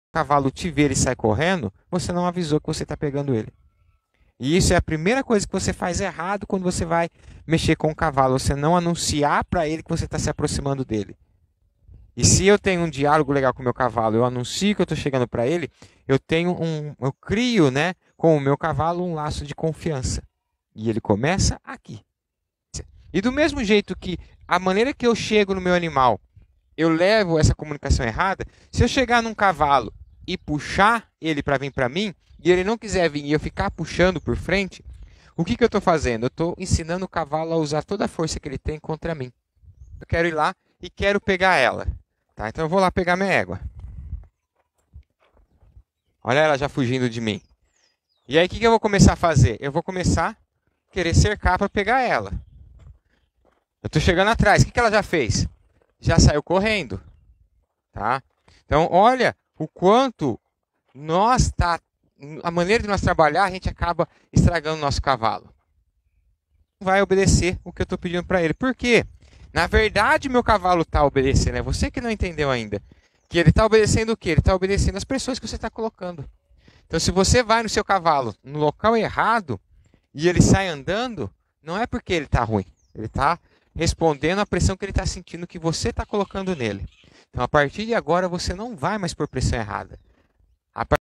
cavalo te ver e sai correndo, você não avisou que você está pegando ele. E isso é a primeira coisa que você faz errado quando você vai mexer com o cavalo. Você não anunciar para ele que você está se aproximando dele. E se eu tenho um diálogo legal com o meu cavalo, eu anuncio que eu estou chegando para ele, eu crio, né, com o meu cavalo um laço de confiança. E ele começa aqui. E do mesmo jeito que a maneira que eu chego no meu animal, eu levo essa comunicação errada, se eu chegar num cavalo e puxar ele para vir para mim, e ele não quiser vir e eu ficar puxando por frente, o que eu estou fazendo? Eu estou ensinando o cavalo a usar toda a força que ele tem contra mim. Eu quero ir lá e quero pegar ela. Tá? Então eu vou lá pegar minha égua. Olha ela já fugindo de mim. E aí o que eu vou começar a fazer? Eu vou começar a querer cercar para pegar ela. Eu estou chegando atrás. O que ela já fez? Já saiu correndo. Tá? Então olha o quanto a maneira de nós trabalhar, a gente acaba estragando o nosso cavalo. Não vai obedecer o que eu estou pedindo para ele. Por quê? Na verdade, meu cavalo está obedecendo. É você que não entendeu ainda. Que ele está obedecendo o quê? Ele está obedecendo as pressões que você está colocando. Então, se você vai no seu cavalo no local errado e ele sai andando, não é porque ele está ruim. Ele está respondendo à pressão que ele está sentindo que você está colocando nele. Então, a partir de agora, você não vai mais por pressão errada.